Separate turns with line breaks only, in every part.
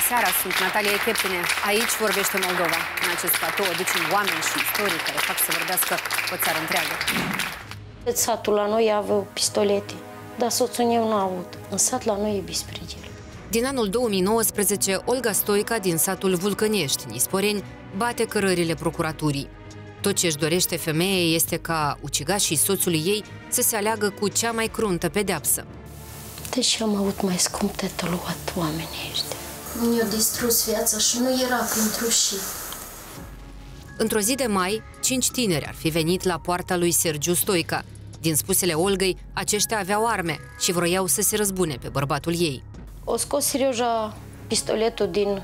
seara, sunt Natalia Echeptine. Aici vorbește Moldova. În acest platou aducem oameni și istorii care fac să vorbească o țară întreagă.
Satul la noi aveau pistolete, dar soțul meu nu a avut. În sat la noi e bispridel.
Din anul 2019, Olga Stoica din satul Vulcănești, Nisporeni, bate cărările procuraturii. Tot ce își dorește femeia este ca ucigașii soțului ei să se aleagă cu cea mai cruntă pedeapsă.
Deci am avut mai scump de tăluat oamenii ăștia. Mi-a distrus viața și nu era pentru și.
Într-o zi de mai, 5 tineri ar fi venit la poarta lui Sergiu Stoica. Din spusele Olgăi, aceștia aveau arme și vroiau să se răzbune pe bărbatul ei.
O scos Serioja pistoletul din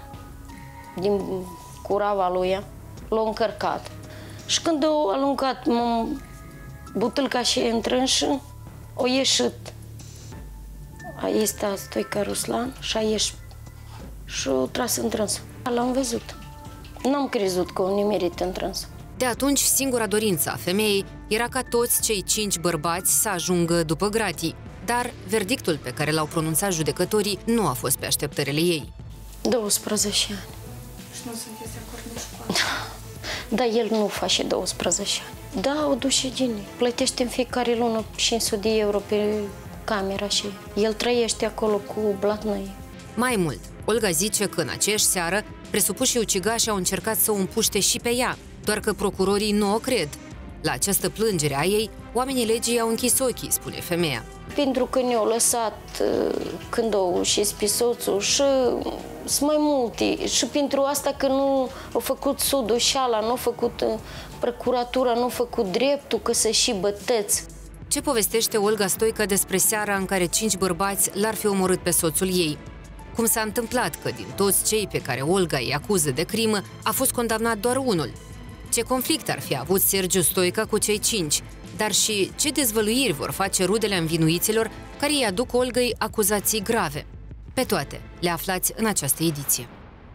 curava lui, l-a încărcat. Și când a aluncat butâlca și întrânșă, a ieșit. Este Stoica Ruslan și a ieșit și a tras întrânsul. L-am văzut. N-am crezut că o nimerit întrânsul.
De atunci, singura dorință a femeii era ca toți cei 5 bărbați să ajungă după gratii. Dar verdictul pe care l-au pronunțat judecătorii nu a fost pe așteptările ei.
12 ani.
Și nu sunteți de acord nici cu asta?
Da, el nu face 12 ani. Da, o duce gine. Plătește în fiecare lună 500 de euro pe camera și el trăiește acolo cu blatnăi.
Mai mult, Olga zice că în aceeași seară presupușii ucigași au încercat să o împuște și pe ea, doar că procurorii nu o cred. La această plângere a ei, oamenii legii au închis ochii, spune femeia.
Pentru că ne-au lăsat când au ușit pe soțul și sunt mai multe. Și pentru asta că nu au făcut sudoșeala, nu au făcut procuratura, nu au făcut dreptul, că să și bătăți.
Ce povestește Olga Stoica despre seara în care 5 bărbați l-ar fi omorât pe soțul ei? Cum s-a întâmplat că din toți cei pe care Olga îi acuză de crimă a fost condamnat doar unul? Ce conflict ar fi avut Sergiu Stoica cu cei 5? Dar și ce dezvăluiri vor face rudele învinuiților care îi aduc Olgăi acuzații grave? Pe toate le aflați în această ediție.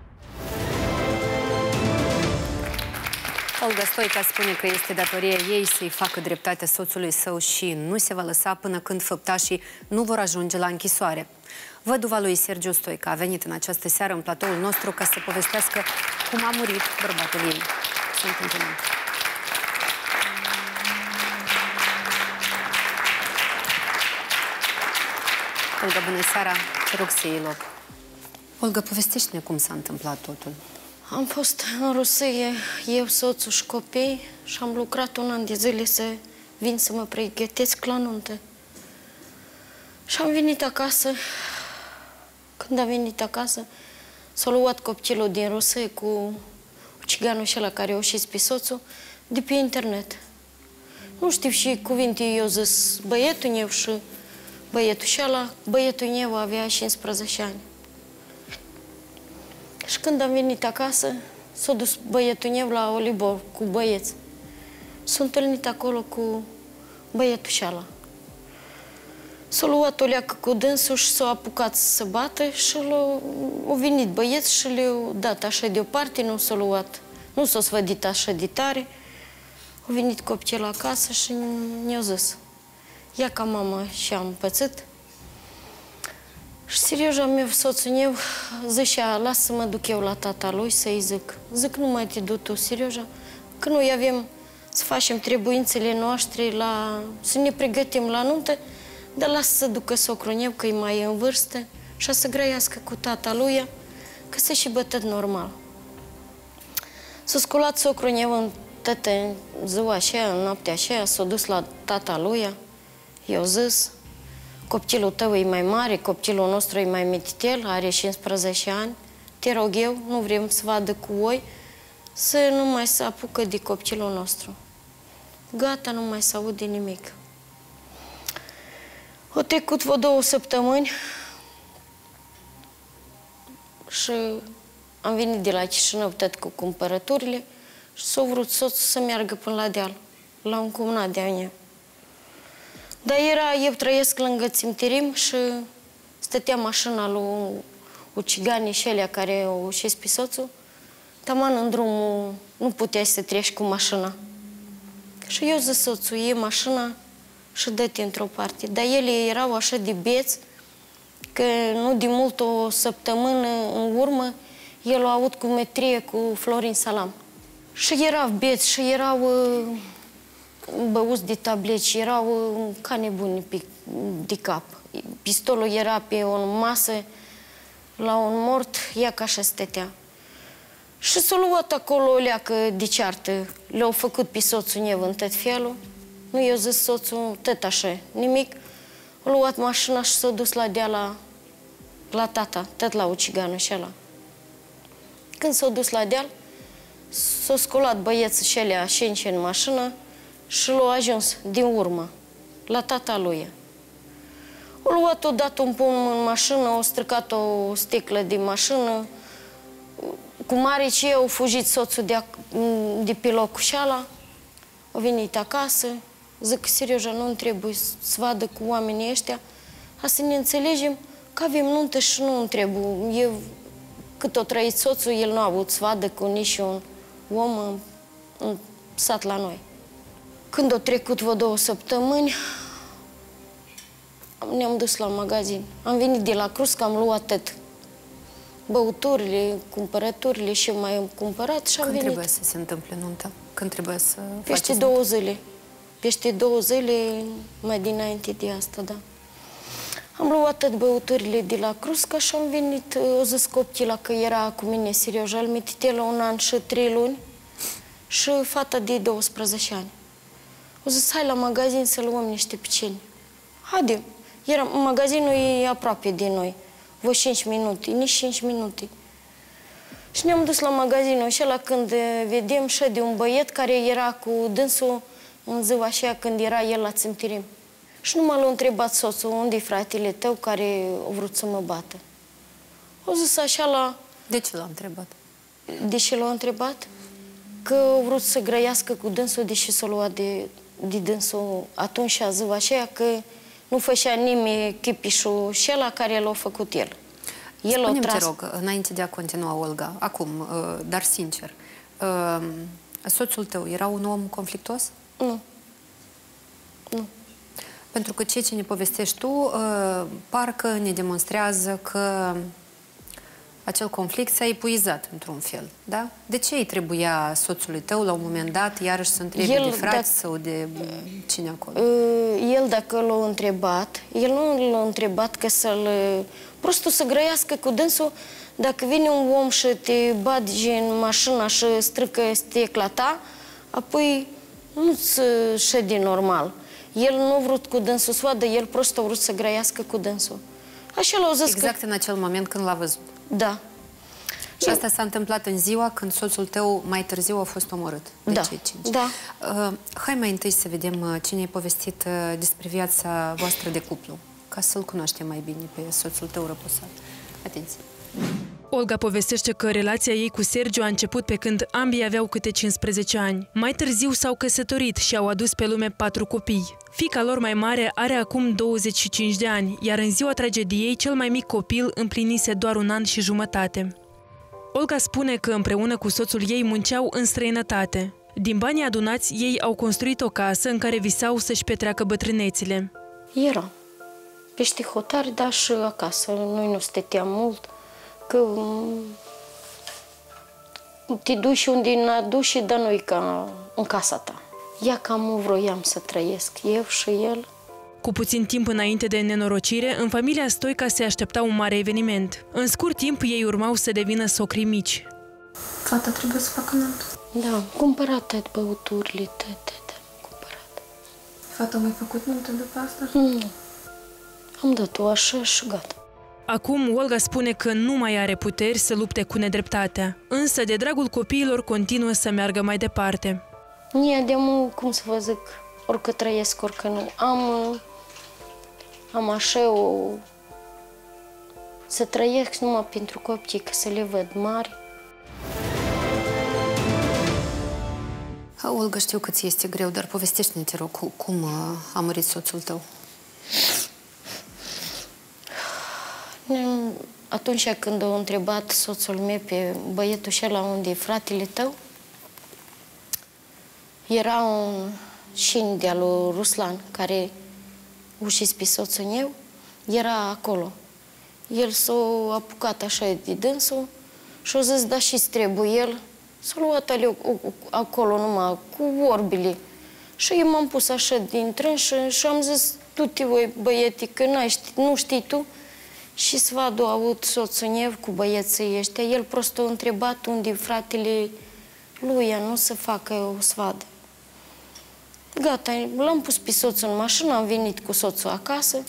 Olga Stoica spune că este datoria ei să-i facă dreptate soțului său și nu se va lăsa până când făptașii nu vor ajunge la închisoare. Văduva lui Sergiu Stoica a venit în această seară în platoul nostru ca să povestească cum a murit bărbatul ei. Sunt întâlnit. Olga, bună seara, te rog să iei loc. Olga, povestește-ne cum s-a întâmplat totul.
Am fost în Rusie, eu, soțul și copii, și am lucrat un an de zile să vin să mă pregătesc la nuntă. Și am venit acasă. Când am venit acasă, s-a luat copilul din Rusie cu ciganul ăla care a ușit pe soțul de pe internet. Nu știu și cuvinte, eu zis băietul meu și băietul și ăla, băietul meu avea 15 ani. Și când am venit acasă, s-a dus băietul meu la Olibor cu băieți. S-a întâlnit acolo cu băietul și ăla. S-a luat o leacă cu dânsul și s-a apucat să bată și au venit băieți și le-au dat așa deoparte, nu s-a luat, nu s-a sfădit așa de tare. Au venit copilul acasă și ne-au zis, ia ca mamă și am pățit. Și Serioja meu, soțul meu, zicea, lasă să mă duc eu la tata lui să-i zic. Zic, nu mai te du tu, Serioja, că noi avem să facem trebuințele noastre, să ne pregătim la nuntă, dar lasă să ducă socrul meu, că e mai în vârstă, și să grăiască cu tata lui, că să și bătăt normal. S-a sculat socrul meu în ziua aceea, în noaptea aceea, s-a dus la tata lui, i-a zis, copilul tău e mai mare, copilul nostru e mai mititel, are 15 ani, te rog eu, nu vrem să vadă cu voi, să nu mai se apucă de copilul nostru. Gata, nu mai se aude nimic. Au trecut vreo 2 săptămâni și am venit de la Chișinău tot cu cumpărăturile și s-a vrut soțul să meargă până la deal, la un cumnat de-a mea. Dar eu trăiesc lângă cimitirim și stătea mașina lui uciganii și alea care au ușit pe soțul. Taman în drumul nu puteai să treci cu mașina. Și eu zic soțul, e mașina și dă-te într-o parte. Dar ele erau așa de beți că nu de mult, o săptămână în urmă, el a avut cumetrie cu Florin Salam. Și erau beți, și erau băuți de tableci, erau ca nebuni de cap. Pistolul era pe o masă, la un mort, ea ca așa stătea. Și s-a luat acolo o leacă de ceartă. Le-au făcut pe soțul meu în tot felul. Nu i-a zis soțul tot așa, nimic. A luat mașina și s-a dus la deal la tata, tot la uciganul și ăla. Când s-a dus la deal, s-a scolat băieții și alea șenci în mașină și l-a ajuns din urmă, la tata lui. A luat odată un pom în mașină, a stricat o sticlă din mașină, cu mare ce au fugit soțul de pe locul și ala, a venit acasă, zic că Serioja nu trebuie să vadă cu oamenii ăștia, ca să ne înțelegem că avem nuntă și nu trebuie. Cât o trăit soțul, el nu a avut să vadă cu niciun om în sat la noi. Când au trecut vreo 2 săptămâni, ne-am dus la magazin. Am venit de la Cruz, că am luat tot. Băuturile, cumpărăturile și mai am cumpărat și am venit.
Când trebuie să se întâmple nunta? Când trebuie să
Peste 2 zile. Peste 2 zile, mai dinainte de asta, da. Am luat tot băuturile de la Crusca și am venit, o zis copchila că era cu mine serios, al mitite la 1 an și 3 luni și fata de 12 ani. O zis, hai la magazin să luăm niște piceni. Haide, magazinul e aproape de noi, vreo 5 minute, nici 5 minute. Și ne-am dus la magazinul și ăla când vedem și de un băiet care era cu dânsul în ziua aceea când era el la țintirim. Și numai l-a întrebat soțul, unde-i fratele tău care a vrut să mă bată? O zis așa la...
De ce l-a întrebat?
De ce l-a întrebat? Că a vrut să grăiască cu dânsul, deși s-a luat de dânsul atunci a ziua aceea, că nu făcea nimeni chipișul și ăla care l-a făcut el.
Spune-mi, te rog, înainte de a continua, Olga, acum, dar sincer, soțul tău era un om conflictuos?
Nu. Nu.
Pentru că ceea ce ne povestești tu, parcă ne demonstrează că acel conflict s-a epuizat într-un fel, da? De ce îi trebuia soțului tău, la un moment dat, iarăși să întrebe de frați sau de cine acolo?
El, dacă l-a întrebat, el nu l-a întrebat că să-l... Prostul să grăiască cu dânsul, dacă vine un om și te bagi în mașina și strică sticla ta, apoi nu-ți șede normal. El nu a vrut cu dânsul să vadă, el prost a vrut să grăiască cu dânsul. Așa l-au zis
exact în acel moment când l-a văzut.
Da.
Și asta s-a întâmplat în ziua când soțul tău mai târziu a fost omorât de cei 5.
Da.
Hai mai întâi să vedem cine a povestit despre viața voastră de cuplu, ca să-l cunoaștem mai bine pe soțul tău răposat. Atenție!
Olga povestește că relația ei cu Sergiu a început pe când ambii aveau câte 15 ani. Mai târziu s-au căsătorit și au adus pe lume 4 copii. Fiica lor mai mare are acum 25 de ani, iar în ziua tragediei cel mai mic copil împlinise doar 1 an și jumătate. Olga spune că împreună cu soțul ei munceau în străinătate. Din banii adunați, ei au construit o casă în care visau să-și petreacă bătrânețile.
Era pește hotare, dar și acasă. Noi nu stăteam mult, că te duci unde n-a dus și dă noi ca în casa ta. Ea cam vroiam să trăiesc, eu și el.
Cu puțin timp înainte de nenorocire, în familia Stoica se aștepta un mare eveniment. În scurt timp, ei urmau să devină socrii mici.
Fata trebuie să facă nuntă.
Da, am cumpărat toate băuturile, toate, cumpărat.
Fata a mai făcut nuntă după asta?
Nu. Am dat-o așa și gata.
Acum, Olga spune că nu mai are puteri să lupte cu nedreptatea, însă de dragul copiilor continuă să meargă mai departe.
Nie, cum să vă zic, orică trăiesc, orică nu. Am așa să trăiesc numai pentru copii, că să le văd mari.
Olga, știu că ți este greu, dar povestește-ne, te rog, cum a murit soțul tău?
Atunci când a întrebat soțul meu pe băietul și ăla unde e fratele tău, era un șin de-al lui Ruslan, care ușis pe soțul meu, era acolo. El s-a apucat așa de dânsul și a zis, da, și-ți trebuie el. S-a luat acolo numai cu orbile. Și eu m-am pus așa din trânșă și am zis, du-te voi, băieti, că nu știi tu. Și Svadu a avut soțul meu cu băieții ăștia. El prost a întrebat unde fratele lui, nu să facă o svadă. Gata, l-am pus pe soțul în mașină, am venit cu soțul acasă.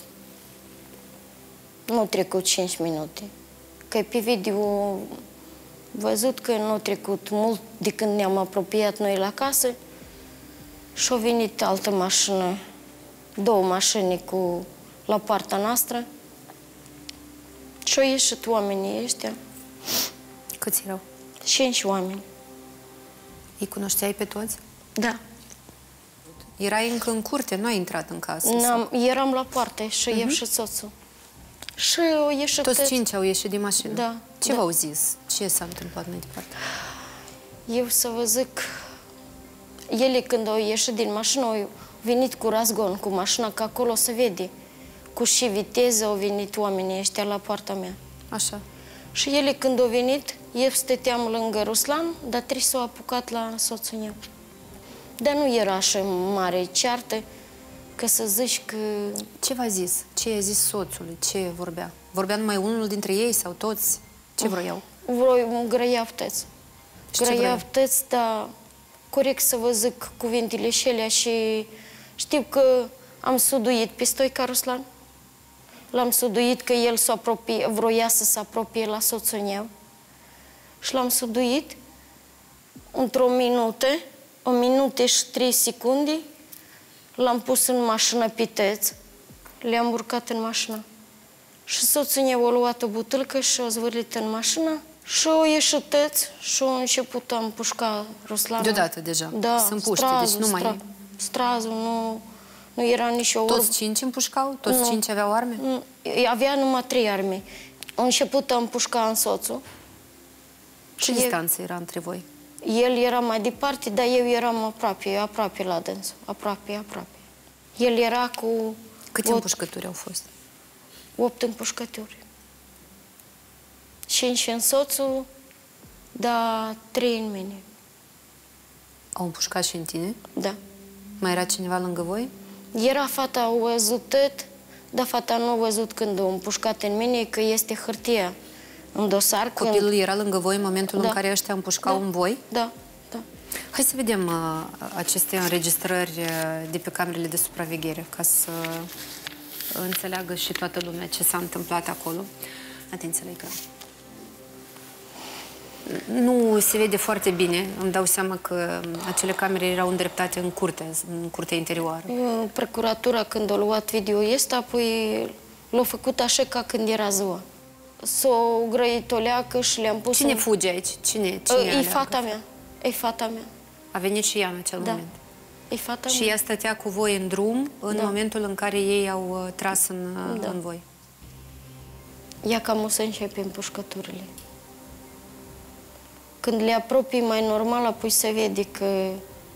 Nu au trecut 5 minute. Că pe video văzut că nu a trecut mult de când ne-am apropiat noi la casă și a venit altă mașină, 2 mașini la poarta noastră și au ieșit oamenii ăștia.
Câți erau?
5 oameni.
Îi cunoșteai pe toți?
Da.
Erai încă în curte, nu ai intrat în casă?
Eram la poartă și eu și soțul. Și au ieșit...
Toți 5 au ieșit din mașină?
Da.
Ce v-au zis? Ce s-a întâmplat mai departe?
Eu să vă zic, ele când au ieșit din mașină, au venit cu razgon, cu mașina, că acolo se vede. Cu și viteză au venit oamenii ăștia la poarta mea.
Așa.
Și ele când au venit, eu stăteam lângă Ruslan, dar trebuie s-au apucat la soțul meu. Dar nu era așa mare ceartă, că să zici că...
Ce v-a zis? Ce i-a zis soțului? Ce vorbea? Vorbea numai unul dintre ei sau toți? Ce vroiau?
Grăiau tăți. Grăiau tăți, dar corect să vă zic cuvintele și alea și știu că am suduit pe Stoica Ruslan. L-am suduit că el vroia să se apropie la soțul meu. Și l-am suduit într-o minută, 1 minute și 3 secunde, l-am pus în mașină pe tăți, le-am urcat în mașină. Și soțul meu a luat o butâlcă și a zvârlit în mașină și au ieșit tăți și au început a împușca Ruslan.
Deodată deja?
Da,
sunt puște, deci nu mai...
Strazul, nu era nici o...
Toți 5 împușcau? Toți 5 aveau arme?
Avea numai 3 arme. Au început a împușca în soțul.
Ce distanță era între voi?
El era mai departe, dar eu eram aproape la dânsul. Aproape. El era cu...
Câte împușcături au fost?
8 împușcături. 5 în soțul, dar 3 în mine.
Au împușcat și în tine?
Da.
Mai era cineva lângă voi?
Era fata, au văzut tot, dar fata nu a văzut când au împușcat în mine, că este hârtia în dosar.
Copilul era lângă voi în momentul în care ăștia împușcau în voi?
Da.
Hai să vedem aceste înregistrări de pe camerele de supraveghere, ca să înțeleagă și toată lumea ce s-a întâmplat acolo. Atenție la ecran. Nu se vede foarte bine. Îmi dau seama că acele camere erau îndreptate în curtea interioară.
Procuratura, când a luat video ăsta, apoi l-a făcut așa ca când era ziua. S-a grăit o leacă și le-am pus...
Cine fuge aici? Cine
e fata mea. E fata mea.
A venit și ea în acel moment.
E fata mea.
Și ea stătea cu voi în drum în momentul în care ei au tras în voi.
Ea cam o să începe împușcăturile. Când le apropii mai normal, apoi se vede că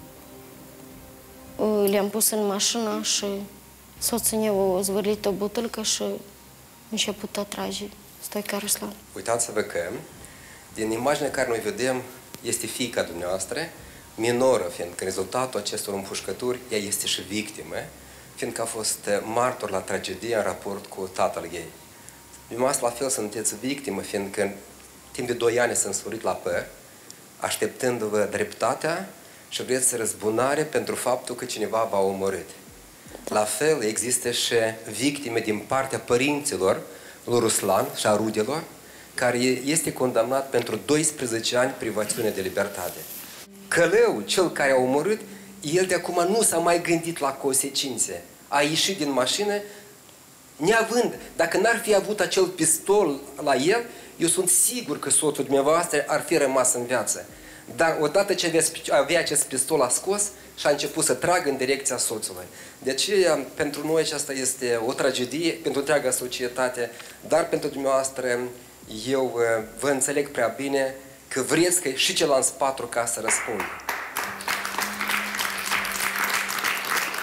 le-am pus în mașină și soțul meu a zvârlit o butâlcă și a început a trage Stoica Ruslan.
Uitați-vă că din imaginea care noi vedem este fiica dumneavoastră, minoră, fiindcă rezultatul acestor împușcături, ea este și victimă, fiindcă a fost martor la tragedie în raport cu tatăl ei. Dumneavoastră, la fel, sunteți victimă, fiindcă timp de 2 ani s-a însfurit la păr, așteptându-vă dreptatea și vreți răzbunare pentru faptul că cineva v-a omorât. La fel, există și victime din partea părinților lui Ruslan și a rudelor, care este condamnat pentru 12 ani privațiune de libertate. Călău, cel care a omorât, el de acum nu s-a mai gândit la consecințe. A ieșit din mașină, neavând, dacă n-ar fi avut acel pistol la el, eu sunt sigur că soțul dumneavoastră ar fi rămas în viață. Dar odată ce avea acest pistol, a scos și a început să tragă în direcția soțului. De aceea, pentru noi aceasta este o tragedie, pentru întreaga societate, dar pentru dumneavoastră eu vă înțeleg prea bine că vreți că și celălalt patru ca să răspundă.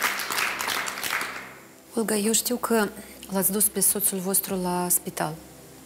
Olga, eu știu că l-ați dus pe soțul vostru la spital.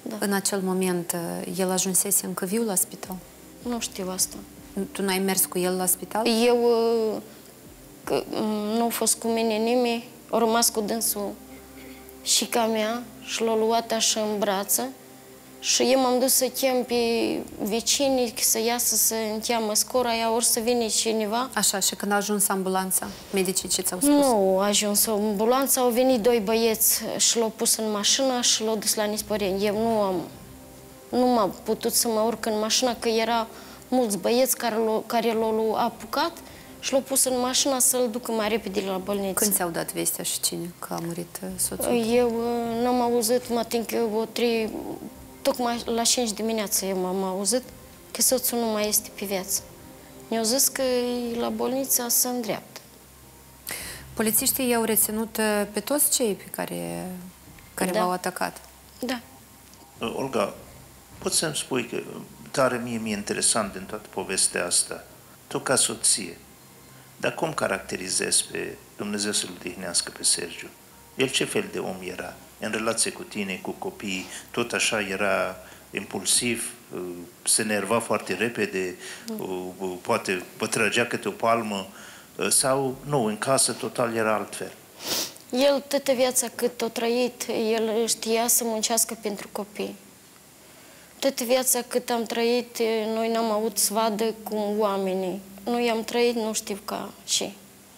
Da.
În acel moment, el ajunsese încă viu la spital?
Nu știu asta.
Tu n-ai mers cu el la spital?
Eu nu a fost cu mine nimeni, a rămas cu dânsul șica mea și l-a luat așa în brață și eu m-am dus să chem pe vecinii să iasă să încheamă scora aia, ori să vină cineva.
Așa, și când a ajuns ambulanța, medicii ce ți-au spus?
Nu a ajuns ambulanța, au venit doi băieți și l-au pus în mașină și l-au dus la Nisporeni. Eu nu m-am putut să mă urc în mașină, că era mulți băieți care l-au apucat și l-au pus în mașină să-l ducă mai repede la bolniță.
Când ți-au dat vestea și cine că a murit soțul?
Eu n-am auzit, mă tin că tocmai la 5 dimineața eu m-am auzit că soțul nu mai este pe viață. Mi-au zis că e la bolniță să îndreaptă.
Polițiștii i-au reținut pe toți cei pe care
Da.
v-au atacat?
Da.
Olga, poți să-mi spui că tare mi-e interesant din toată povestea asta, tu ca soție, dar cum caracterizezi pe Dumnezeu să-l odihnească pe Sergiu? El ce fel de om era? În relație cu tine, cu copiii, tot așa era impulsiv, se enerva foarte repede, poate pătrăgea câte o palmă, sau nu, în casă total era altfel?
El, toată viața cât a trăit, el știa să muncească pentru copii. Toată viața cât am trăit, noi n-am avut să vadă cum oamenii. Noi am trăit, nu știu ca și.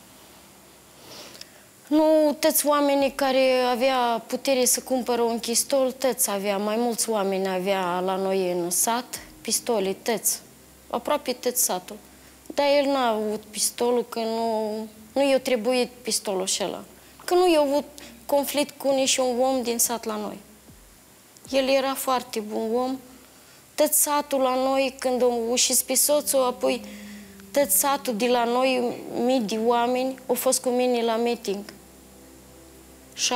Nu toți oamenii care avea putere să cumpără un pistol, toți avea, mai mulți oameni avea la noi în sat, pistole, toți. Aproape toți satul. Dar el n-a avut pistolul, că nu i-a trebuit pistolul acela. Că nu i-a avut conflict cu niciun om din sat la noi. El era foarte bun om. Tot satul la noi, când a ușit pe soțul, apoi tot satul de la noi, mii de oameni, au fost cu mine la meeting. Și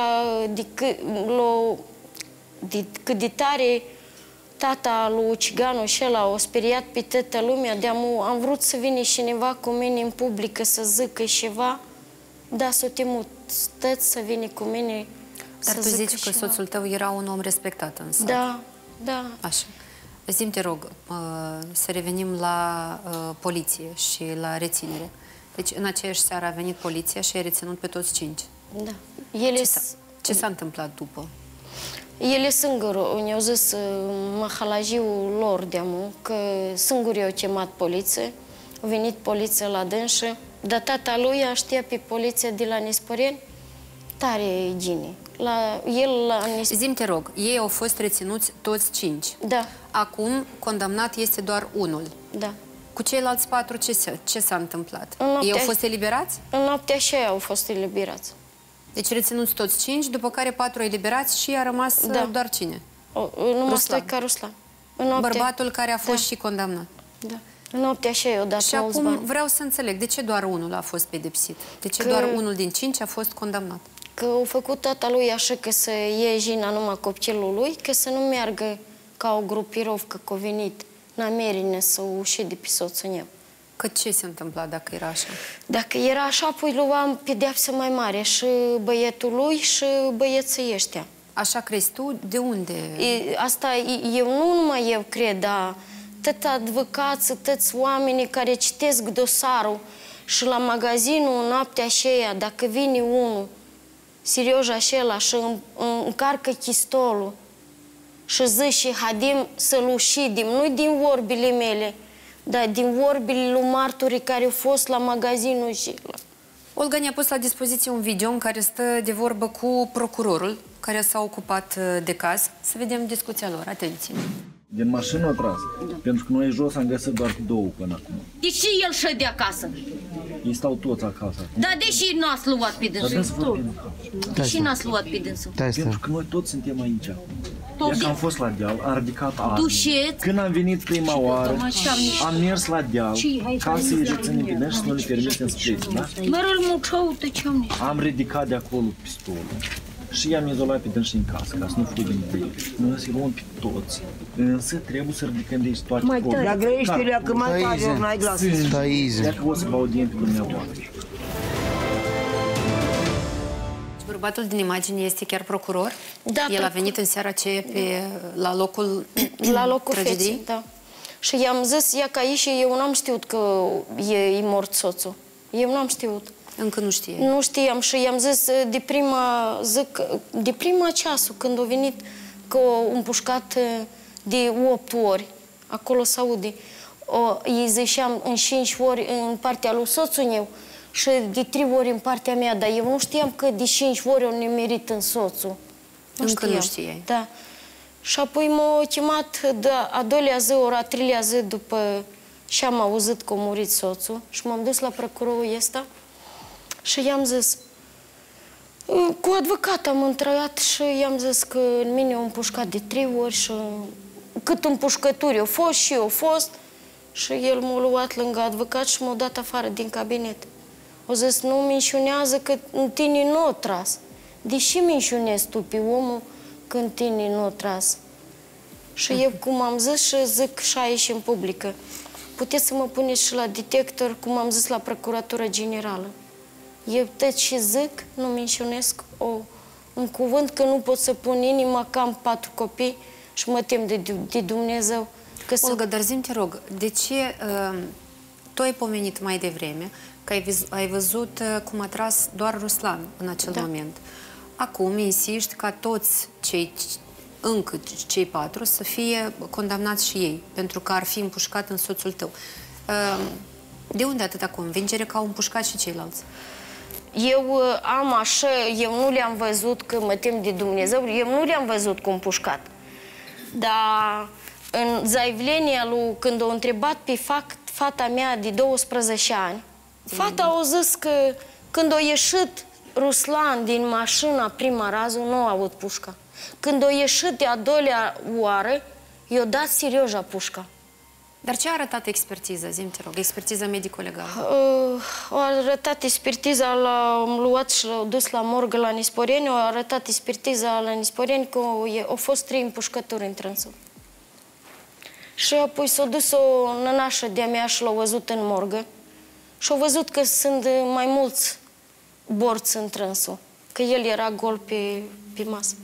cât de tare tata lui Ciganul acela a speriat pe toată lumea, am vrut să vină cineva cu mine în publică să zică ceva, dar s-a temut toți să vină cu mine.
Dar tu zici că soțul tău era un om respectat în sat.
Da, da.
Așa. Zi-mi, te rog, să revenim la poliție și la reținere. Deci, în aceeași seară a venit poliția și a reținut pe toți 5.
Da.
Ce s-a întâmplat după?
Ele singuri, ne-au zis mahalajiul lor de-amu, că singuri i-au chemat poliție, a venit poliția la dânsă, dar tata lui știa pe poliția de la Nisporeni tare gine.
Zi-mi, te rog, ei au fost reținuți toți 5.
Da.
Acum, condamnat este doar unul.
Da.
Cu ceilalți 4 ce s-a întâmplat? Ei au fost eliberați?
În noaptea aceea au fost eliberați.
Deci reținuți toți 5, după care 4 eliberați și a rămas doar cine?
Numai stoi ca Ruslan.
Bărbatul care a fost și condamnat.
Da. În noaptea aceea i-au dat
și acum vreau să înțeleg, de ce doar unul a fost pedepsit? De ce doar unul din 5 a fost condamnat?
Că au făcut tata lui așa că să iei jina numai copilul lui, că să nu meargă ca o grupirovcă că a venit namerine să uși de pe soțul meu.
Că ce se întâmpla dacă era așa?
Dacă era așa, apoi luam pedeapsă mai mare și băietul lui și băieții ăștia.
Așa crezi tu? De unde?
Asta eu nu numai eu cred, dar tot advocații, toți oamenii care citesc dosarul și la magazinul noaptea aceea, dacă vine unul serios acela și încarcă chistolul și zice, haidem să-l ușidim, nu din vorbile mele, dar din vorbile lui marturii care au fost la magazinul acela.
Olga ne-a pus la dispoziție un video în care stă de vorbă cu procurorul care s-a ocupat de caz. Să vedem discuția lor. Atenție!
Din mașină a tras, pentru că noi jos am găsit doar 2 până acum.
De ce el șede acasă?
Ei stau toți acasă.
Dar de ce n-ați luat pe dânsul? De ce n-ați luat pe dânsul?
Pentru că noi toți suntem aici. Ia că am fost la deal, am ridicat arme. Când am venit prima oară, am mers la deal ca să îi reținem pe dâns și să nu le permitem să plece, da? Am ridicat de acolo pistolul și i-am izolat pe dâns și în casă, ca să nu fugim de el. Noi să luăm pe toți, însă trebuie să ridicăm de aici toate probele.
Dar grăiește-le, că mai tare, ori n-ai glas.
Ia că o să vă audiem pe dumneavoastră.
Bărbatul din imagine este chiar procuror?
Da,
El a venit în seara aceea la locul tragediei?
feței, da. Și i-am zis, ia ca și eu n-am știut că e mort soțul. Eu n-am știut.
Încă nu știe.
Nu știam și i-am zis de prima ceasul când a venit că a împușcat de 8 ori. Acolo s-aude. Îi ziceam în 5 ori în partea lui soțul meu și de 3 ori în partea mea, dar eu nu știam că de 5 ori o nimerit în soțul.
Încă nu știai.
Da. Și apoi m-a chemat a doilea zi, ori a treilea zi după și am auzit că a murit soțul și m-am dus la procurorul ăsta și i-am zis, cu advocat am întrebat și i-am zis că în mine au împușcat de 3 ori și cât împușcături au fost și eu fost și el m-a luat lângă advocat și m-a dat afară din cabinet. O zis, nu minciunează că în tine nu o tras. Deși minciunezi tu pe omul când tine nu o tras. Și eu, cum am zis și zic și aici în publică, puteți să mă puneți și la detector, cum am zis la Procuratura Generală. Eu tot și zic, nu minciunesc un cuvânt că nu pot să pun inima că am 4 copii și mă tem de Dumnezeu.
Olga, dar zi-mi, te rog, de ce tu ai pomenit mai devreme că ai văzut cum a tras doar Ruslan în acel moment? Acum insiști ca toți cei 4 să fie condamnați și ei, pentru că ar fi împușcat în soțul tău. De unde atâta convingere că au împușcat și ceilalți?
Eu am așa, eu nu le-am văzut că mă tem de Dumnezeu, eu nu le-am văzut cu împușcat. Dar în zaivlenia lui, când o întrebat pe fata mea de 12 ani, fata a zis că când a ieșit Ruslan din mașina prima rază, nu a avut pușca. Când a ieșit de a doilea oară, i-a dat serioja pușca.
Dar ce a arătat expertiza, zi-mi, te rog, expertiza medico-legală?
A arătat expertiza, l-am luat și l-am dus la morgă la Nisporeni, a arătat expertiza la Nisporeni că au fost 3 împușcături în trânsul. Și apoi s-a dus o nănașă de-a mea și l-a văzut în morgă și a văzut că sunt mai mulți borți în trânsul, că el era gol pe masă.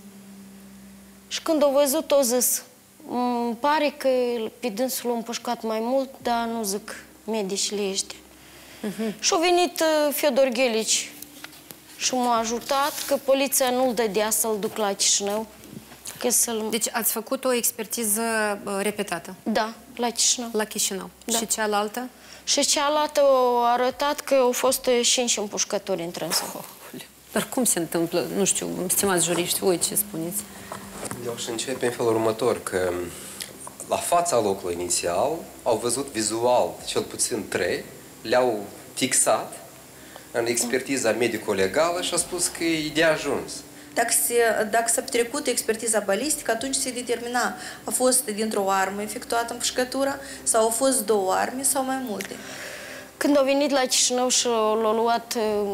Și când a văzut, a zis, îmi pare că pe dânsul l-a împușcat mai mult, dar nu zic medicile ăștia. Și a venit Fiodor Ghelici și m-a ajutat că poliția nu-l dădea să-l duc la Chișinău.
Deci ați făcut o expertiză repetată?
Da, la Chișinău.
La Chișinău.
Da.
Și cealaltă?
Și cealaltă a arătat că au fost 5 împușcături în trânsul.
Dar cum se întâmplă? Nu știu, stimați juriști, voi ce spuneți?
Eu aș începe în felul următor, că la fața locului inițial au văzut vizual cel puțin 3, le-au fixat în expertiza medico-legală și a spus că e de ajuns.
Dacă s-a trecut expertiza balistică, atunci se determina a fost dintr-o armă efectuată împușcătura sau au fost 2 arme sau mai multe.
Când au venit la Chișinău și l-a luat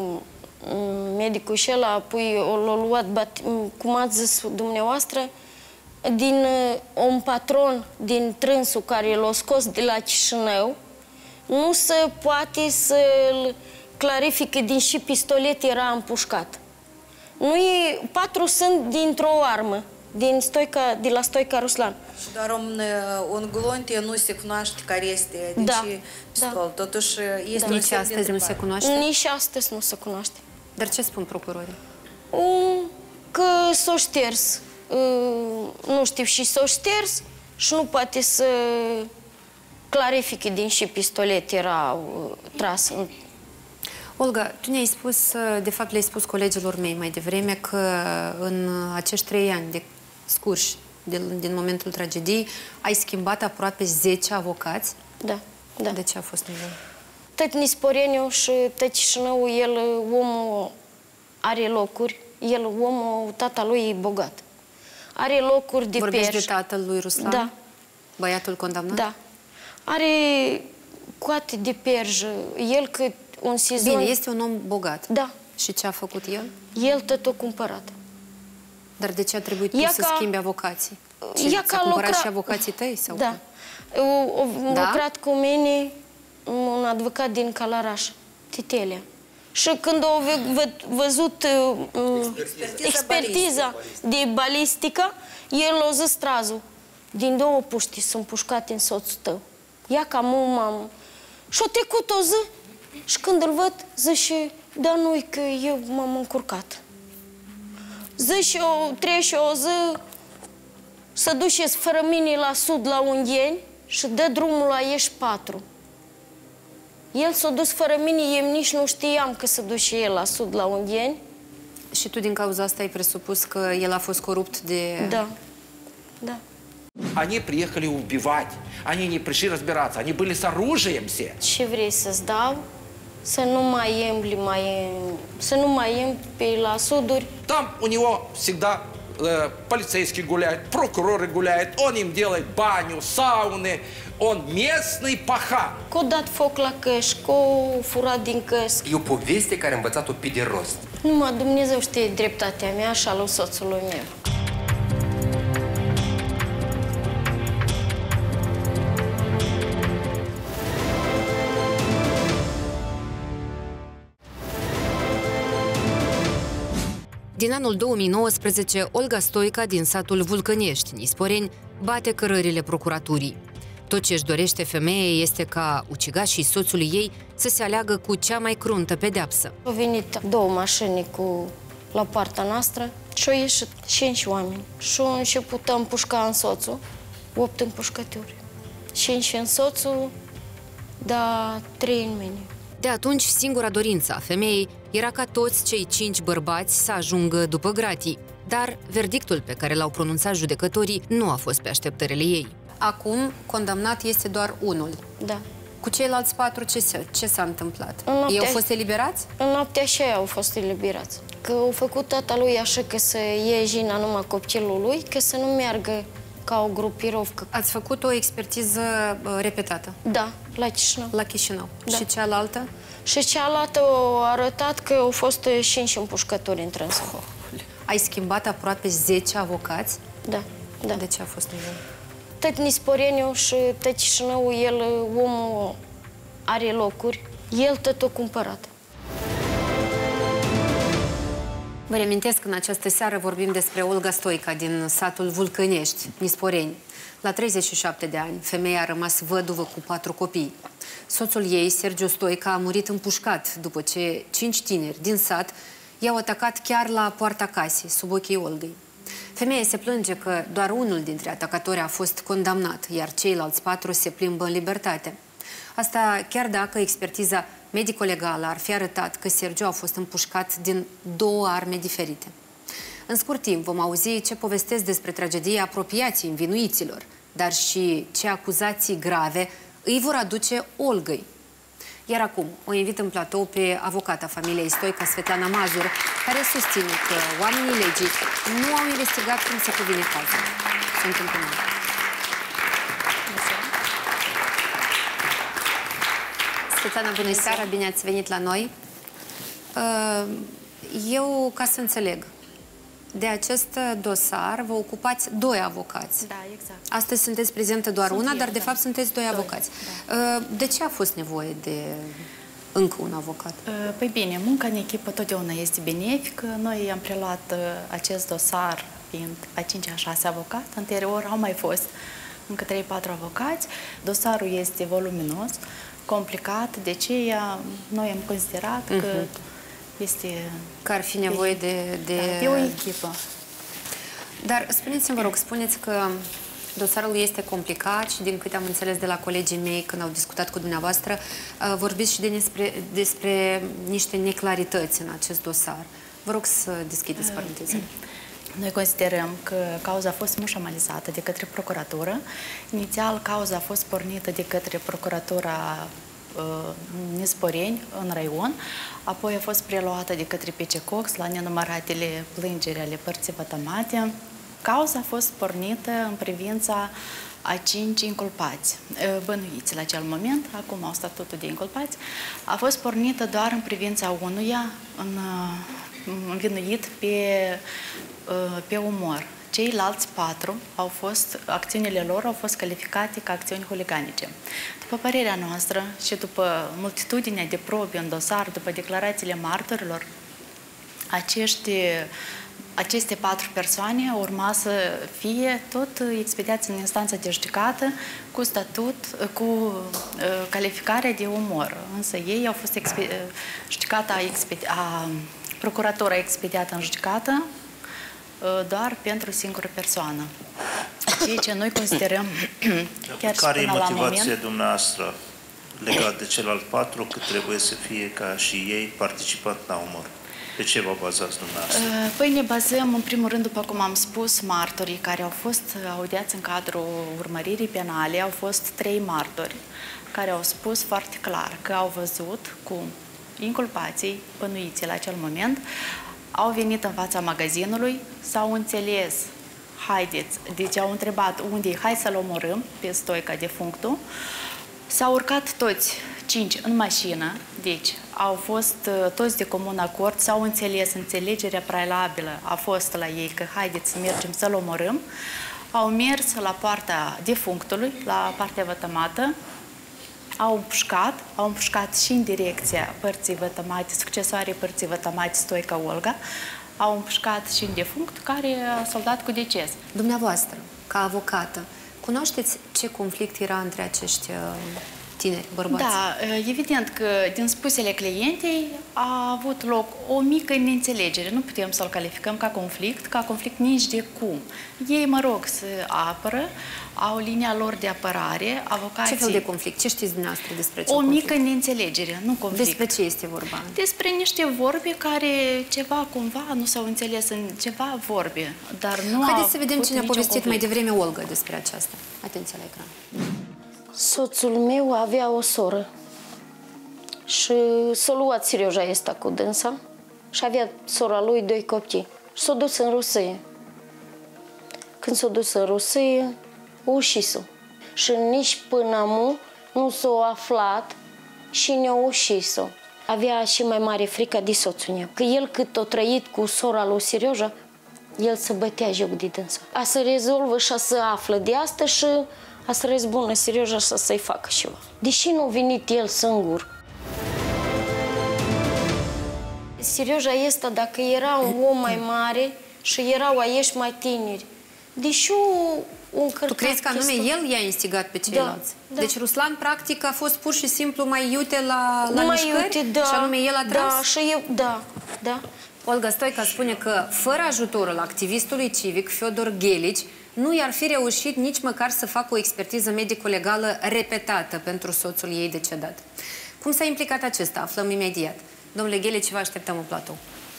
medicul și ăla, apoi l-a luat, cum ați zis dumneavoastră, din un patron din trânsul care l-a scos de la Chișinău, nu se poate să-l clarifice din ce pistolet era împușcat. 4 sunt dintr-o armă, de la Stoica Ruslan.
Și doar un glontie nu se cunoaște care este din ce pistol. Totuși este
nici astăzi nu se cunoaște?
Nici astăzi nu se cunoaște.
Dar ce spun procurorii?
Că s-o șters. Nu știu, și s-o șters și nu poate să clarifice din ce pistolet era tras.
Olga, tu ne-ai spus, de fapt le-ai spus colegilor mei mai devreme că în acești 3 ani de scurși din momentul tragediei ai schimbat aproape 10 avocați?
Da, da.
De ce a fost nevoie?
Tot Nisporeniu și tot Chișinău, omul are locuri, omul, tata lui e bogat. Are locuri de
Vorbești de tatăl lui Ruslan?
Da.
Băiatul condamnat?
Da. Are coate de perjă, el cât un sezon...
Bine, este un om bogat.
Da.
Și ce a făcut el?
El tot o cumpărat.
Dar de ce a trebuit tu să schimbi avocații? Ți-a cumpărat și avocații tăi? Sau
da. A lucrat cu mine un advocat din Calaraș, Titelia. Și când au văzut expertiza de balistică, el a zis Strazul, din 2 puști sunt pușcate în soțul tău. Ia ca mamă. Și-a trecut o zi și când îl văd, zice, da, nu-i că eu m-am încurcat. Zice, trece o zi, să duceți fără mine la sud, la Ungheni, și dă drumul la Ieși 4. El s-a dus fără mine, eu nici nu știam că se duce el la sud, la Ungheni.
Și tu din cauza asta ai presupus că el a fost corupt de...
Да, да.
Они приехали убивать, они не пришли разбираться, они были с оружием все.
Ce vrei să-ți dau? Să nu mai îmbli, să nu mai îmbli pe la suduri.
Там у него всегда полицейские гуляют, прокуроры гуляют, он им делает баню, сауны, он местный пахан.
Că-o dat foc la căști, că-o furat din căști.
E o poveste care a învățat-o pe de rost.
Numai Dumnezeu știe dreptatea mea și a lui soțului meu.
Din anul 2019, Olga Stoica din satul Vulcănești, Nisporeni, bate cărările procuraturii. Tot ce își dorește femeia este ca ucigașii soțului ei să se aleagă cu cea mai cruntă pedeapsă.
Au venit 2 mașini la poarta noastră și au ieșit 5 oameni. Și au început a împușca în soțul, 8 împușcături. 5 în soțul, dar 3 în mine.
De atunci, singura dorință a femeii era ca toți cei 5 bărbați să ajungă după gratii. Dar verdictul pe care l-au pronunțat judecătorii nu a fost pe așteptările ei. Acum, condamnat este doar unul.
Da.
Cu ceilalți 4 ce s-a întâmplat? Ei au fost eliberați?
În noaptea aceea au fost eliberați. Că au făcut tata lui așa că să iei jina numai copilul lui, că să nu meargă ca o grupirovcă.
Ați făcut o expertiză repetată?
Da, la Chișinău.
La Chișinău.
Da.
Și cealaltă?
Și cealaltă a arătat că au fost 5 împușcături în trânsă.
Ai schimbat aproape 10 avocați?
Da, da.
De ce a fost nevoie?
Tot Nisporeniu și tot Chișinău, el, omul are locuri, el tot o cumpărat.
Vă reamintesc că în această seară vorbim despre Olga Stoica din satul Vulcănești, Nisporeni. La 37 de ani, femeia a rămas văduvă cu 4 copii. Soțul ei, Sergiu Stoica, a murit împușcat după ce 5 tineri din sat i-au atacat chiar la poarta casei, sub ochii Olgăi. Femeia se plânge că doar unul dintre atacatori a fost condamnat, iar ceilalți 4 se plimbă în libertate. Asta chiar dacă expertiza medico-legală ar fi arătat că Sergiu a fost împușcat din 2 arme diferite. În scurt timp vom auzi ce povestesc despre tragedie apropiații învinuiților, dar și ce acuzații grave îi vor aduce Olgăi. Iar acum o invit în platou pe avocata familiei Stoica, Svetlana Mazur, care susține că oamenii legii nu au investigat cum se cuvine cazul. Să întâmplă. Svetlana, bună seara, bine ați venit la noi. Eu, ca să înțeleg, de acest dosar vă ocupați 2 avocați.
Da, exact.
Astăzi sunteți prezentă doar una, dar de fapt sunteți 2 avocați. Da. De ce a fost nevoie de încă un avocat?
Păi bine, munca în echipă totdeauna este benefică. Noi am preluat acest dosar fiind a 5-a, 6-a avocat. Anterior au mai fost încă 3-4 avocați. Dosarul este voluminos, complicat, de aceea noi am considerat că este...
Că ar fi nevoie de
o echipă.
Dar spuneți-mi, vă rog, spuneți că dosarul este complicat și din câte am înțeles de la colegii mei când au discutat cu dumneavoastră, vorbiți și despre niște neclarități în acest dosar. Vă rog să deschideți parantezele.
Noi considerăm că cauza a fost mușamalizată de către procuratură. Inițial, cauza a fost pornită de către procuratura Nisporeni în raion, apoi a fost preluată de către PC Cox la nenumăratele plângeri ale părții vătămate. Cauza a fost pornită în privința a 5 inculpați, bănuiți la acel moment, acum au statutul de inculpați, a fost pornită doar în privința unuia învinuit pe omor. ceilalți 4 acțiunile lor au fost calificate ca acțiuni huliganice. După părerea noastră și după multitudinea de probe în dosar, după declarațiile martorilor, aceste 4 persoane urma să fie tot expediați în instanță de judecată cu calificarea de omor. Însă ei au fost procuratura expediată în judecată doar pentru o singură persoană. Ceea ce noi considerăm chiar
care
și până la moment...
Care e motivația dumneavoastră legat de celălalt 4 că trebuie să fie ca și ei participat la omor? Pe ce vă bazați dumneavoastră?
Păi ne bazăm, în primul rând, după cum am spus, martorii care au fost audiați în cadrul urmăririi penale, au fost 3 martori care au spus foarte clar că au văzut cum inculpații, bănuiții la acel moment, au venit în fața magazinului, s-au înțeles, haideți, deci au întrebat unde e, hai să-l omorâm pe stoica defunctul, s-au urcat toți 5 în mașină, deci au fost toți de comun acord, s-au înțeles, înțelegerea prealabilă a fost la ei că haideți să mergem să-l omorâm, au mers la poarta defunctului, la partea vătămată, au împușcat și în direcția părții vătămate, succesoare părții vătămate Stoica Olga, au împușcat și în defunct care a soldat cu deces.
Dumneavoastră, ca avocată, cunoașteți ce conflict era între acești tineri, bărbați?
Da, evident că din spusele clientei a avut loc o mică neînțelegere. Nu putem să-l calificăm ca conflict nici de cum. Ei, mă rog, se apără, au linia lor de apărare, avocații...
Ce fel de conflict? Ce știți dumneavoastră despre ce
conflict? O mică neînțelegere, nu conflict.
Despre ce este vorba?
Despre niște vorbe care ceva cumva nu s-au înțeles în ceva vorbe, dar nu
Haideți să vedem ce ne-a povestit mai devreme Olga despre aceasta. Atenție la ecran.
Soțul meu avea o soră și s-a luat Serioja asta cu dânsa și avea sora lui 2 copii. Și s-a dus în Rusie. Când s-a dus în Rusie, o ușis-o. Și nici până amu nu s-a aflat și ne-a ușis-o. Avea și mai mare frică de soțul meu. Că el cât a trăit cu sora lui Serioja, el se bătea joc de dânsa. A să rezolvă și a să află de asta și a să răzbună Serioja și să-i facă ceva. Deși nu a venit el singur. Serioja este, dacă era un om mai mare și erau aici mai tineri, deși un
Tu crezi că anume el i-a instigat pe ceilalți?
Da.
Deci Ruslan, practic, a fost pur și simplu mai iute la mișcări?
Da,
și anume el a tras?
Da, și eu, da.
Olga Stoica spune că, fără ajutorul activistului civic Fiodor Ghelici, nu i-ar fi reușit nici măcar să facă o expertiză medico-legală repetată pentru soțul ei decedat. Cum s-a implicat acesta? Aflăm imediat. Domnule Ghelici, vă așteptăm în platou.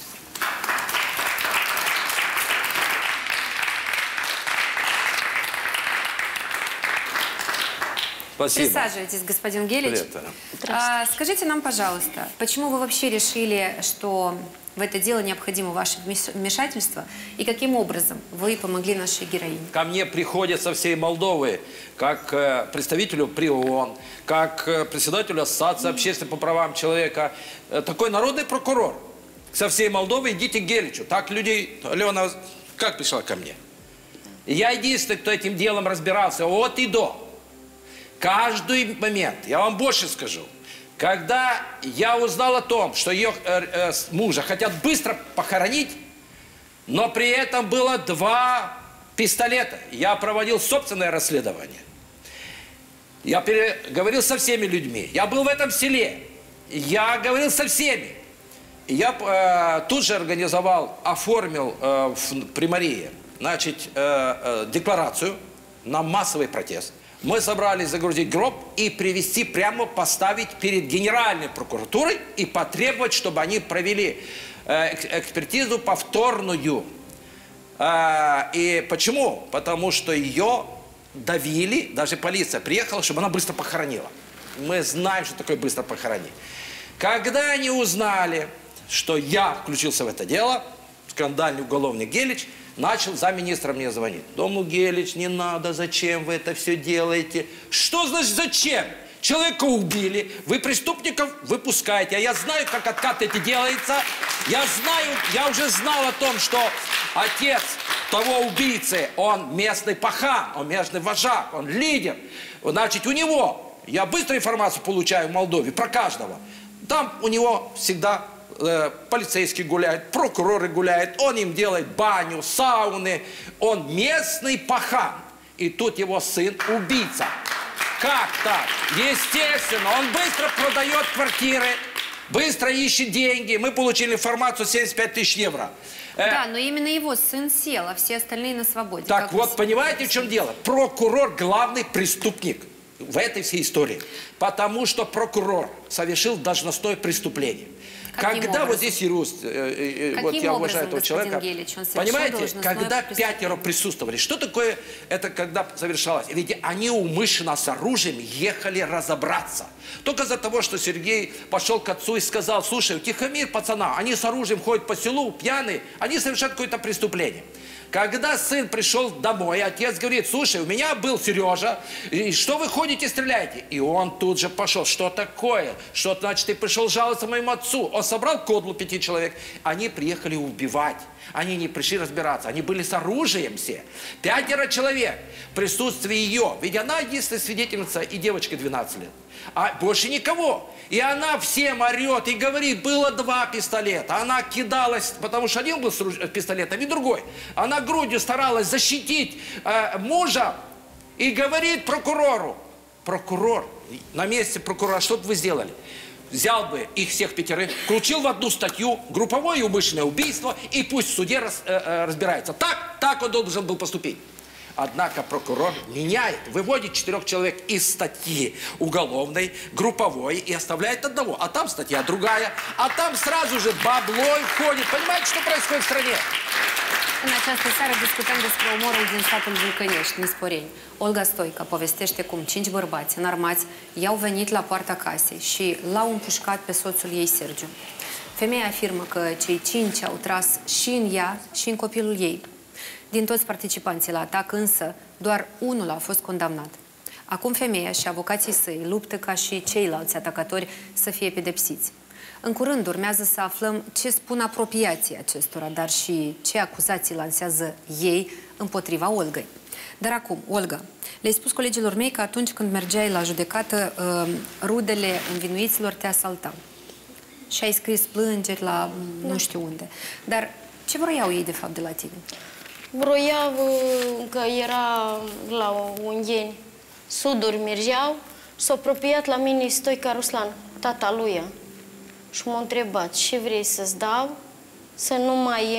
Спасибо.
Присаживайтесь, господин Гелич. Скажите нам, пожалуйста, почему вы вообще решили, что в это дело необходимо ваше вмешательство, и каким образом вы помогли нашей героине?
Ко мне приходят со всей Молдовы, как представителю при ООН, как председателю Ассоциации общественных по правам человека, такой народный прокурор. Со всей Молдовы идите к Геличу. Так людей, Алена, как пришла ко мне? Я единственный, кто этим делом разбирался от и до. Каждый момент. Я вам больше скажу. Когда я узнал о том, что ее мужа хотят быстро похоронить, но при этом было 2 пистолета, я проводил собственное расследование. Я говорил со всеми людьми. Я был в этом селе. Я говорил со всеми. Я тут же организовал, оформил в примарии, значит, декларацию на массовый протест. Мы собрались загрузить гроб и привезти прямо, поставить перед Генеральной прокуратурой и потребовать, чтобы они провели экспертизу повторную. И почему? Потому что ее давили, даже полиция приехала, чтобы она быстро похоронила. Мы знаем, что такое быстро похоронить. Когда они узнали, что я включился в это дело, скандальный уголовник Гелич, начал замминистра мне звонить. Дому Гелич, не надо, зачем вы это все делаете? Что значит зачем? Человека убили, вы преступников выпускаете. А я знаю, как откат это делается. Я знаю, я уже знал о том, что отец того убийцы, он местный пахан, он местный вожак, он лидер. Значит, у него, я быстро информацию получаю в Молдове про каждого. Там у него всегда полицейские гуляют, прокуроры гуляют, он им делает баню, сауны. Он местный пахан. И тут его сын убийца. Как так? Естественно, он быстро продает квартиры, быстро ищет деньги. Мы получили информацию 75 тысяч евро.
Да, но именно его сын сел, а все остальные на свободе.
Так вот, понимаете, в чем дело? Прокурор главный преступник в этой всей истории. Потому что прокурор совершил должностное преступление. Когда вот здесь юрист, вот я уважаю этого человека, понимаете, когда 5 присутствовали, что такое это, когда совершалось? Ведь они умышленно с оружием ехали разобраться. Только из-за того, что Сергей пошел к отцу и сказал: слушай, утихомирь пацана, они с оружием ходят по селу, пьяные, они совершают какое-то преступление. Когда сын пришел домой, отец говорит: слушай, у меня был Сережа, и что вы ходите, стреляете? И он тут же пошел: что такое? Что значит, ты пришел жаловаться моему отцу? Он собрал кодлу 5 человек, они приехали убивать. Они не пришли разбираться, они были с оружием все. 5 человек в присутствии ее. Ведь она единственная свидетельница и девочка 12 лет. А больше никого. И она всем орет и говорит: было 2 пистолета. Она кидалась, потому что один был с пистолетом и другой. Она грудью старалась защитить мужа и говорит прокурору: прокурор, на месте прокурора, что бы вы сделали? Взял бы их всех 5, включил в одну статью групповое и умышленное убийство, и пусть в суде разбирается. Так он должен был поступить. Однако прокурор меняет, выводит 4 человек из статьи уголовной, групповой, и оставляет одного. А там статья другая, а там sразу же бабло входит. Понимаете, что происходит в стране?
În această seară discutăm despre omorul din satul Vulcănești, Nisporeni. Olga Stoica povestește cum 5 bărbați înarmați i-au venit la poarta casei și l-au împușcat pe soțul ei, Sergiu. Femeia afirmă că cei 5 au tras și în ea și în copilul ei. Din toți participanții la atac, însă, doar unul a fost condamnat. Acum femeia și avocații săi luptă ca și ceilalți atacatori să fie pedepsiți. În curând urmează să aflăm ce spun apropiații acestora, dar și ce acuzații lansează ei împotriva Olgăi. Dar acum, Olga, le-ai spus colegilor mei că atunci când mergeai la judecată, rudele învinuiților te asaltau. Și ai scris plângeri la nu știu unde. Dar ce vroiau ei de fapt de la tine?
Vroiau că era la Ungheni, suduri mergeau, s-a apropiat la mine Stoica Ruslan, tata lui. Și m-a întrebat: ce vrei să-ți dau să nu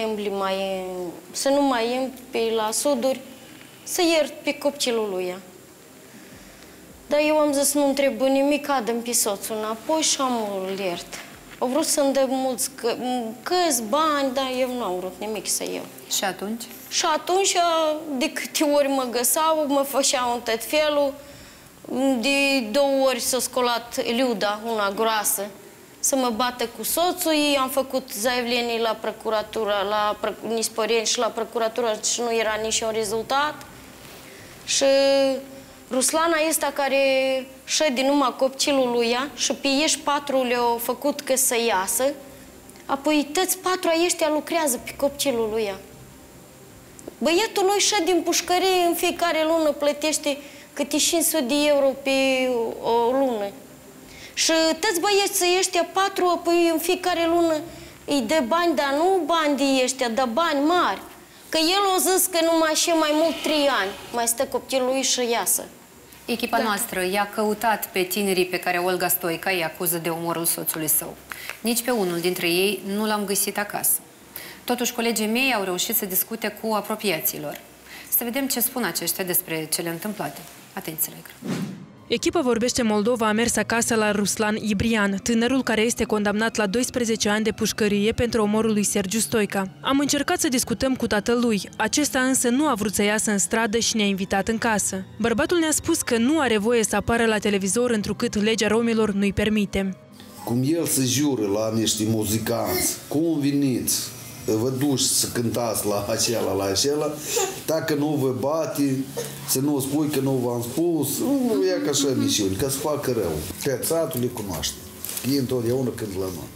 mai împli la suduri, să iert pe copilul lui. Dar eu am zis: nu-mi trebuie nimic, adă-mi pe soțul înapoi și îl iert. Au vrut să-mi dă mulți câți bani, dar eu nu am vrut nimic să iau.
Și atunci?
Și atunci, de câte ori mă găsau, mă făceau în tot felul. De 2 ori s-a scolat Liuda, una groasă, să mă bată cu soțul ei. Am făcut zaevlenii la procuratură, la Nisporeni și la procuratură și nu era niciun rezultat. Și Ruslana este care șede numai copilul lui ea și pe ești 4 le-au făcut că să iasă. Apoi toți 4 ăștia lucrează pe copilul lui ea. Băiatul lui șede în pușcărie, în fiecare lună plătește câte 500 de euro pe o lună. Și toți băieții ăștia 4, apoi în fiecare lună îi dă bani, dar nu bani de ăștia, dar bani mari. Că el a zis că numai și mai mult 3 ani mai stă copilul lui și iasă.
Echipa noastră i-a căutat pe tinerii pe care Olga Stoica îi acuză de omorul soțului său. Nici pe unul dintre ei nu l-am găsit acasă. Totuși, colegii mei au reușit să discute cu apropiaților. Să vedem ce spun aceștia despre cele întâmplate. Atenție la ecran.
Echipa Vorbește Moldova a mers acasă la Ruslan Ibrian, tânărul care este condamnat la 12 ani de pușcărie pentru omorul lui Sergiu Stoica. Am încercat să discutăm cu tatălui, acesta însă nu a vrut să iasă în stradă și ne-a invitat în casă. Bărbatul ne-a spus că nu are voie să apară la televizor, întrucât legea romilor nu-i permite.
Cum el se jură la niște muzicanți, cum veniți, vă duci să cântați la acela, dacă nu vă bate, să nu spui că nu v-am spus, nu e ca așa misiuni, ca să facă rău. Pe satul le cunoaște, ei întotdeauna cânt la noi.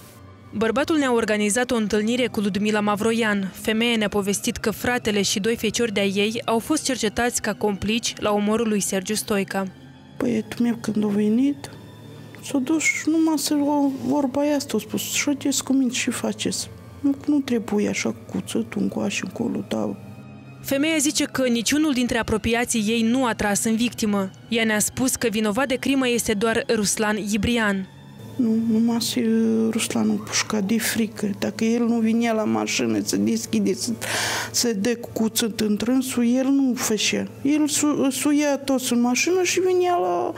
Bărbatul ne-a organizat o întâlnire cu Ludmila Mavroian. Femeia ne-a povestit că fratele și 2 feciori de-a ei au fost cercetați ca complici la omorul lui Sergiu Stoica.
Băietul meu, când a venit, s-a dus numai să vorba aia asta, a spus, șoteți cu mine și faceți. Nu trebuie așa cu cuțătul încoace încolo, dar...
Femeia zice că niciunul dintre apropiații ei nu a tras în victimă. Ea ne-a spus că vinovat de crimă este doar Ruslan Ibrian.
Nu, numai Ruslanul pușca de frică. Dacă el nu vinea la mașină să deschide, să dea cu cuțăt în trânsul, el nu făcea. El suia toți în mașină și vinea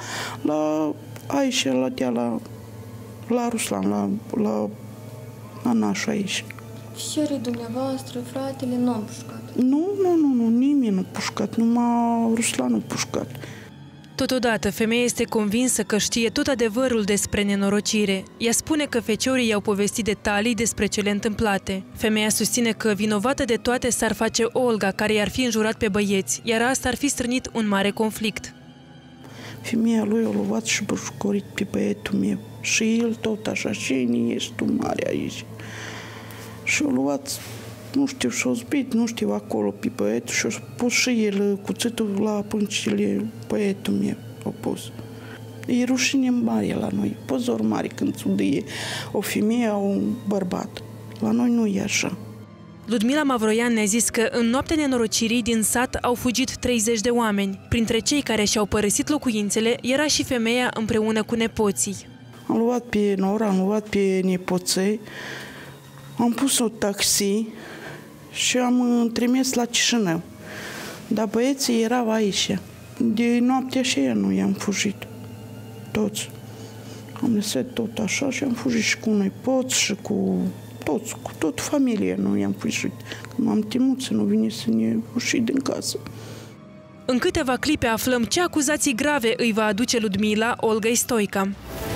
aici, la Ruslan, la nașul aici.
Fiii dumneavoastră, fratele, nu am pușcat?
Nu, nimeni nu pușcat, numai Ruslanul pușcat.
Totodată, femeia este convinsă că știe tot adevărul despre nenorocire. Ea spune că feciorii i-au povestit detalii despre cele întâmplate. Femeia susține că vinovată de toate s-ar face Olga, care i-ar fi înjurat pe băieți, iar asta ar fi strânit un mare conflict.
Femeia lui a luat și bășcorit pe băietul meu. Și el tot așa, cine ești tu mare aici? Și a luat, nu știu, și-a zbit, nu știu, acolo pe băietul și-a pus și el cuțitul la pâncile băietul meu. A pus. E rușine mare la noi, pozor mare când țudie o femeie, un bărbat. La noi nu e așa.
Ludmila Mavroian ne-a zis că în noaptea nenorocirii din sat au fugit 30 de oameni. Printre cei care și-au părăsit locuințele era și femeia împreună cu nepoții.
Am luat pe nora, am luat pe nepoței, am pus o taxi și am trimis la Chișinău. Dar băieții erau aici. De noaptea și ea nu i-am fugit. Toți. Am lăsat tot așa și am fugit și cu nepoți și cu toți, cu tot familia nu i-am fugit. M-am temut să nu vine să ne uși din casă.
În câteva clipe aflăm ce acuzații grave îi va aduce Ludmila Olgăi Stoica.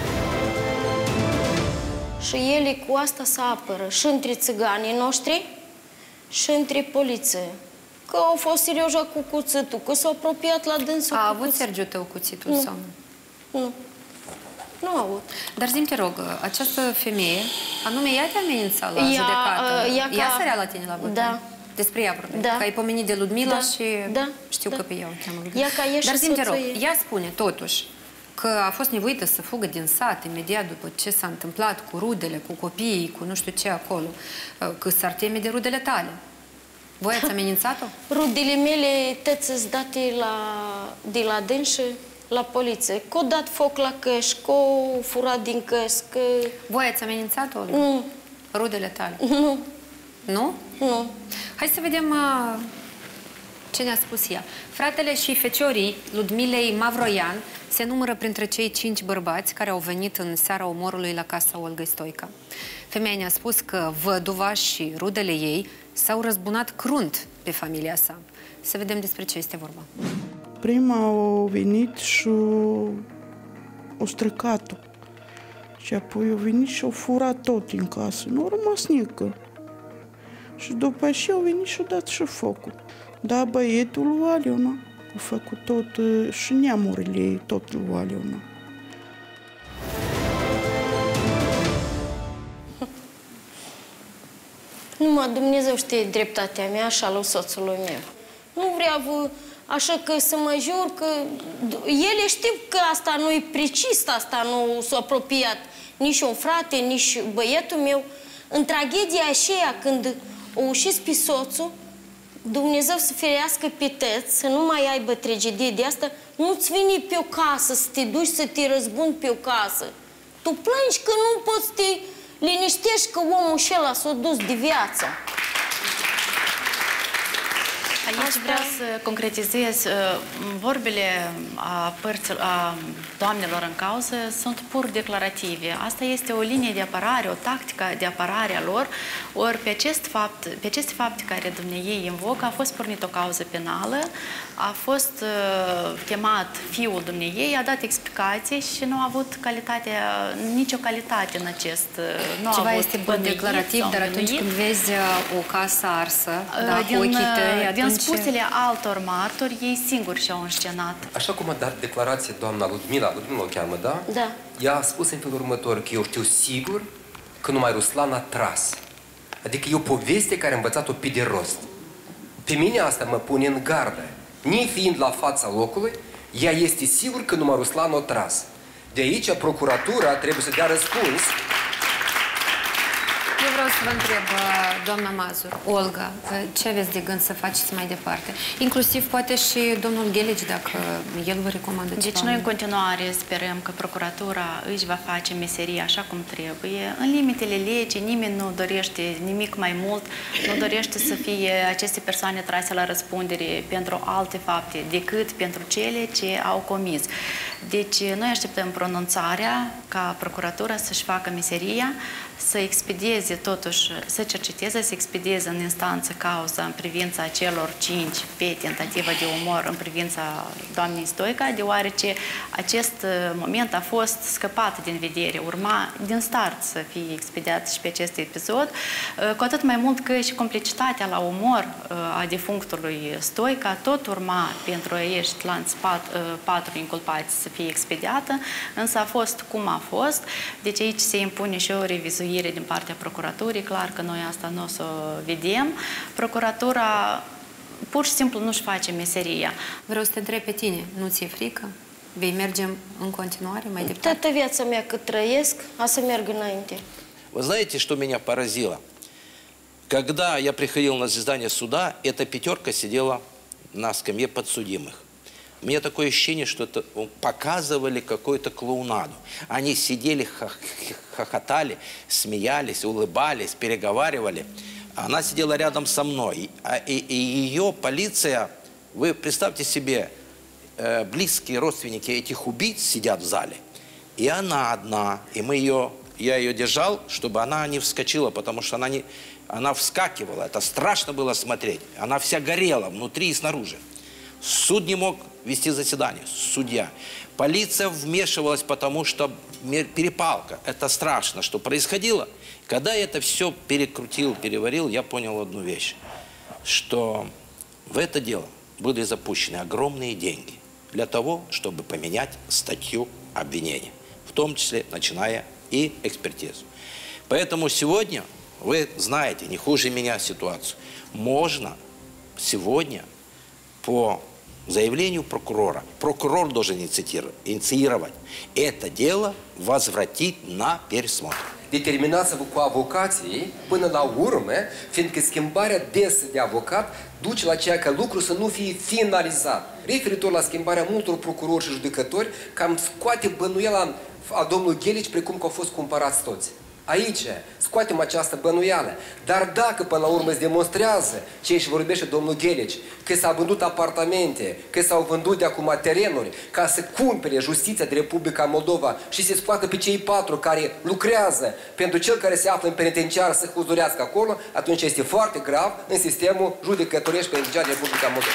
Și ele cu asta se apără și între țiganii noștri și între poliție. Că au fost serioși cu cuțitul, că s-au apropiat la dânsul.
A avut Sergiu tău cuțitul sau nu?
Nu. Nu a avut.
Dar zi-mi, te rog, această femeie, anume ea te amenința la judecată? Ea sărea la tine la bătaie?
Da.
Despre ea vorbim. Că ai pomenit de Ludmila și știu că pe ea o cheamă Ludmila. Dar zi-mi, te rog, ea spune totuși că a fost nevoită să fugă din sat imediat după ce s-a întâmplat cu rudele, cu copiii, cu nu știu ce acolo, că s-ar teme de rudele tale. Voi ați amenințat-o?
Rudele mele tăți date de la dânșă la poliție. Că-o dat foc la căști, că-o furat din căști, că...
Voi ați amenințat-o?
Nu.
Rudele tale?
Nu.
Nu?
Nu.
Hai să vedem ce ne-a spus ea. Fratele și feciorii Ludmilei Mavroian se numără printre cei 5 bărbați care au venit în seara omorului la casa Olgăi Stoica. Femeia ne-a spus că văduva și rudele ei s-au răzbunat crunt pe familia sa. Să vedem despre ce este vorba.
Prima au venit și o străcat-o. Și apoi au venit și au furat tot în casă. Nu au rămas nică. Și după aceea au venit și au dat și focul. Da, băietul lui Aliona a făcut tot, și neamurile tot lui Aliona.
Numai Dumnezeu știe dreptatea mea și a lui soțului meu. Nu vreau așa că să mă jur că ele știu că asta nu-i precis, asta nu s-a apropiat nici un frate, nici băietul meu. În tragedia aceea, când o ușiți pe soțul, Dumnezeu să ferească pe tăți, să nu mai aibă tragedie de asta, nu-ți vine pe o casă să te duci să te răzbuni pe o casă. Tu plângi că nu poți să te liniștești că omul ăla s-a dus de viață.
Aici vreau să concretizez vorbele a doamnelor în cauză sunt pur declarative. Asta este o linie de apărare, o tactică de apărare a lor, ori pe aceste fapte care dumneiei invocă a fost pornit o cauză penală, a fost chemat fiul dumneiei, a dat explicații și nu a avut nicio calitate în acest...
Ceva este bun declarativ, dar atunci când vezi o casă arsă, cu ochii tăi, atunci...
Din spusele altor martori, ei singuri și-au înscenat.
Așa cum a dat declarație doamna Ludmila o cheamă, da?
Da.
Ea a spus în felul următor că eu știu sigur că numai Ruslan a tras. Adică e o poveste care a învățat-o pe de rost. Pe mine asta mă pune în gardă. Nefiind la fața locului, ea este sigur că numai Ruslan a tras. De aici, procuratura trebuie să dea răspuns.
Eu vreau să vă întreb, doamna Mazur, Olga, ce aveți de gând să faceți mai departe? Inclusiv poate și domnul Ghelici, dacă el vă recomandă ceva.
Deci noi în continuare sperăm că procuratura își va face meseria așa cum trebuie. În limitele legii, nimeni nu dorește nimic mai mult, nu dorește să fie aceste persoane trase la răspundere pentru alte fapte decât pentru cele ce au comis. Deci noi așteptăm pronunțarea ca procuratura să-și facă meseria, să expedieze totuși, să cerceteze, să expedieze în instanță cauza în privința celor 5 pe tentativă de omor în privința doamnei Stoica, deoarece acest moment a fost scăpat din vedere, urma din start să fie expediat și pe acest episod, cu atât mai mult că și complicitatea la omor a defunctului Stoica tot urma pentru acești lanți 4 inculpați să fie expediată, însă a fost cum a fost, deci aici se impune și o revizuire din partea procuraturii, clar că noi asta nu o să vedem. Procuratura pur și simplu nu-și face meseria.
Vreau să te întreb pe tine, nu ți-e frică? Vei merge în continuare mai departe?
Toată viața mea cât трăiesc, a să merg îнаinte.
Вы знаете, что меня поразило? Когда я приходил на заседание суда, эта пятерка сидела на скамье подсудимых. У меня такое ощущение, что это показывали какую-то клоунаду. Они сидели, хохотали, смеялись, улыбались, переговаривали. Она сидела рядом со мной. И ее полиция, вы представьте себе, близкие родственники этих убийц сидят в зале. И она одна. И я ее держал, чтобы она не вскочила, потому что она вскакивала. Это страшно было смотреть. Она вся горела внутри и снаружи. Суд не мог вести заседание, судья. Полиция вмешивалась, потому что перепалка. Это страшно, что происходило. Когда я это все перекрутил, переварил, я понял одну вещь, что в это дело были запущены огромные деньги для того, чтобы поменять статью обвинения, в том числе начиная и экспертизу. Поэтому сегодня, вы знаете, не хуже меня ситуацию, можно сегодня по заявлению прокурора, прокурор должен инициировать это дело, возвратить на пересмотр.
Determinați-vă cu avocații până la urmă, fiindcă schimbarea desă de avocat duce la ceea că lucrul să nu fie finalizat. Referitor la schimbarea multor procurori și judecători, cam scoate bănuiala a domnului Ghelici precum că au fost cumpărați toți. Aici scoatem această bănuială. Dar dacă până la urmă îți demonstrează ce își vorbește domnul Ghelici, că s-au vândut apartamente, că s-au vândut de acum terenuri, ca să cumpere justiția de Republica Moldova și să scoată pe cei 4 care lucrează pentru cel care se află în penitenciar să huzurească acolo, atunci este foarte grav în sistemul judecătoresc penitenciar de Republica Moldova.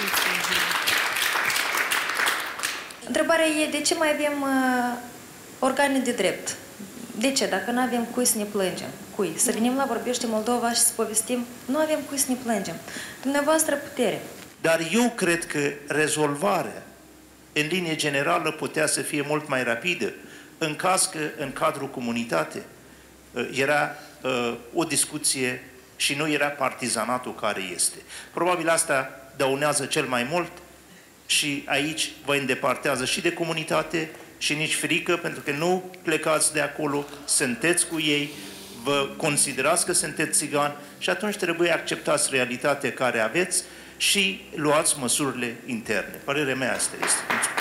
Întrebarea e de ce mai avem organe de drept? De ce? Dacă nu avem cui să ne plângem? Cui? Să venim la Vorbește Moldova și să povestim? Nu avem cui să ne plângem. Dumneavoastră putere.
Dar eu cred că rezolvarea, în linie generală, putea să fie mult mai rapidă, în caz că în cadrul comunitate era o discuție și nu era partizanatul care este. Probabil asta dăunează cel mai mult și aici vă îndepărtează și de comunitate și nici frică, pentru că nu plecați de acolo, sunteți cu ei, vă considerați că sunteți țigani și atunci trebuie acceptați realitatea care aveți și luați măsurile interne. Părerea mea asta este.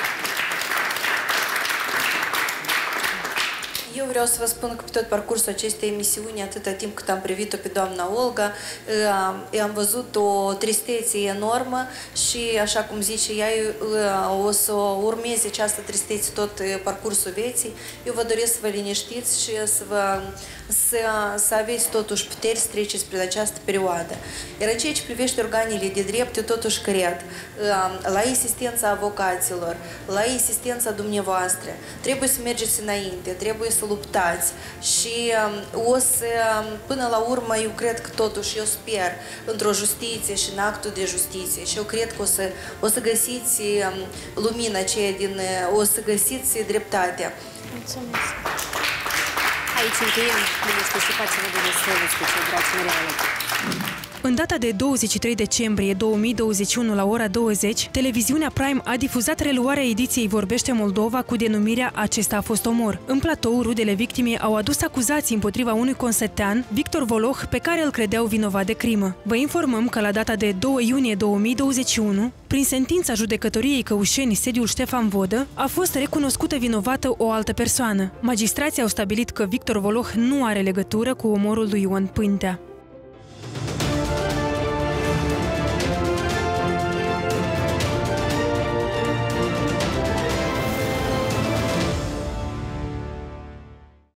Eu vreau să vă spun că pe tot parcursul acestei emisiuni, atâta timp cât am privit-o pe doamna Olga, am văzut o tristețe enormă și, așa cum zice ea, o să urmeze această tristețe tot parcursul vieții. Eu vă doresc să vă liniștiți și să aveți totuși puteri să treceți prin această perioadă. Iar în ceea ce privește organele de drept, eu totuși cred la asistența avocaților, la asistența dumneavoastră. Trebuie să mergeți înainte, trebuie să luptați și o să, până la urmă, eu cred că totuși, eu sper, într-o justiție și în actul de justiție și eu cred că o să găsiți lumina aceea o să găsiți dreptatea.
Mulțumesc!
Aici încheiem. Bine specificați-vă de răsălăți cu cei dragi mărealături.
În data de 23 decembrie 2021 la ora 20, televiziunea Prime a difuzat reluarea ediției Vorbește Moldova cu denumirea Acesta a fost omor. În platou, rudele victimei au adus acuzații împotriva unui consetean, Victor Voloh, pe care îl credeau vinovat de crimă. Vă informăm că la data de 2 iunie 2021, prin sentința judecătoriei Căușeni, sediul Ștefan Vodă, a fost recunoscută vinovată o altă persoană. Magistrații au stabilit că Victor Voloh nu are legătură cu omorul lui Ion Pântea.